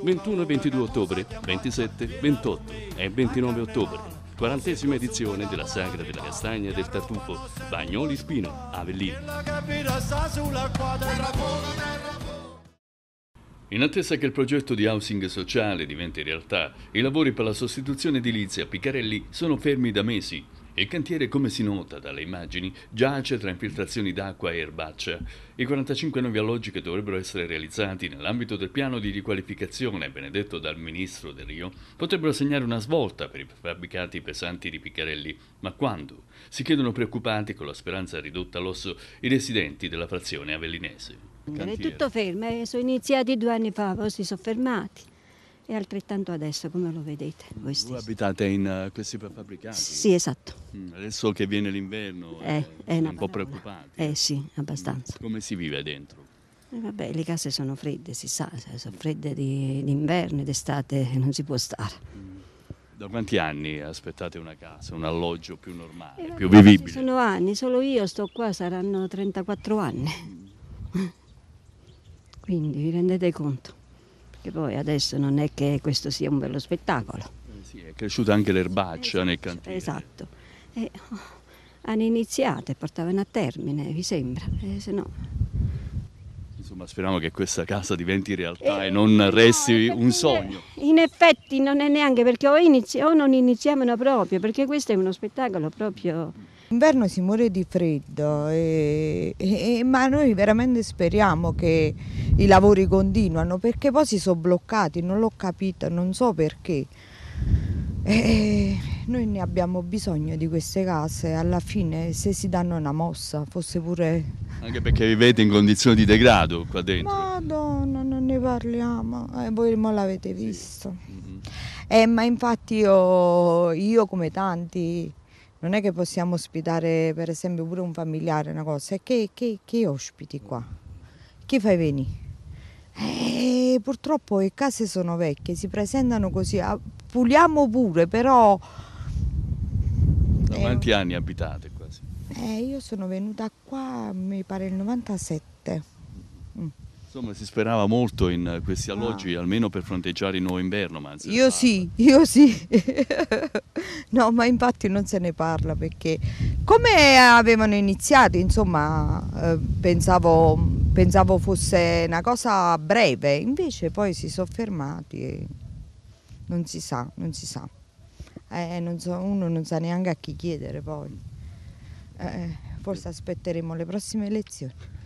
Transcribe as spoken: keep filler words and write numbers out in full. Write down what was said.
ventuno e ventidue ottobre, ventisette, ventotto e ventinove ottobre. quarantesima edizione della Sagra della Castagna e del Tartufo, Bagnoli Spino, Avellino. In attesa che il progetto di housing sociale diventi realtà, i lavori per la sostituzione edilizia a Picarelli sono fermi da mesi. Il cantiere, come si nota dalle immagini, giace tra infiltrazioni d'acqua e erbaccia. I quarantacinque nuovi alloggi che dovrebbero essere realizzati nell'ambito del piano di riqualificazione benedetto dal ministro Del Rio potrebbero segnare una svolta per i fabbricati pesanti di Picarelli. Ma quando? Si chiedono preoccupati, con la speranza ridotta all'osso, i residenti della frazione avellinese. È tutto fermo, eh, sono iniziati due anni fa, poi si sono fermati e altrettanto adesso, come lo vedete voi stessi. Voi abitate in uh, questi prefabbricati? Sì, esatto. Mm, adesso che viene l'inverno Eh, eh, è siete una un po' parola. preoccupati? Eh sì, abbastanza. Come si vive dentro? Eh, vabbè, le case sono fredde, si sa, sono fredde di, d'inverno, d'estate non si può stare. Mm. Da quanti anni aspettate una casa, un alloggio più normale, Eh, più vabbè, vivibile? Sono anni, solo io sto qua, saranno trentaquattro anni. Quindi vi rendete conto, perché poi adesso non è che questo sia un bello spettacolo. Eh sì, è cresciuta anche l'erbaccia Esatto, nel cantiere. Esatto. E, oh, hanno iniziato e portavano a termine, vi sembra, eh, se no... Insomma, speriamo che questa casa diventi realtà Eh, e non resti no, un sogno. In effetti non è neanche perché o, inizi- o non iniziamo proprio, perché questo è uno spettacolo proprio... Inverno si muore di freddo, e, e, ma noi veramente speriamo che i lavori continuano, perché poi si sono bloccati, non l'ho capito, non so perché. E noi ne abbiamo bisogno di queste case, alla fine se si danno una mossa, fosse pure... Anche perché vivete in condizioni di degrado qua dentro. Madonna, non ne parliamo, eh, voi me l'avete visto. Sì. Mm-hmm. Eh, ma infatti io, io come tanti... Non è che possiamo ospitare per esempio pure un familiare, una cosa, e che, che, che ospiti qua? Chi fai venire? Eh, purtroppo le case sono vecchie, si presentano così, puliamo pure, però... Da quanti eh, anni abitate quasi? Eh, io sono venuta qua, mi pare il novantasette. Mm. Insomma, si sperava molto in questi alloggi, ah. almeno per fronteggiare il nuovo inverno. Ma io sì, io sì. No, ma infatti non se ne parla, perché come avevano iniziato, insomma, eh, pensavo, pensavo fosse una cosa breve, invece poi si sono fermati e non si sa, non si sa. Eh, non so, uno non sa neanche a chi chiedere poi. Eh, forse aspetteremo le prossime elezioni.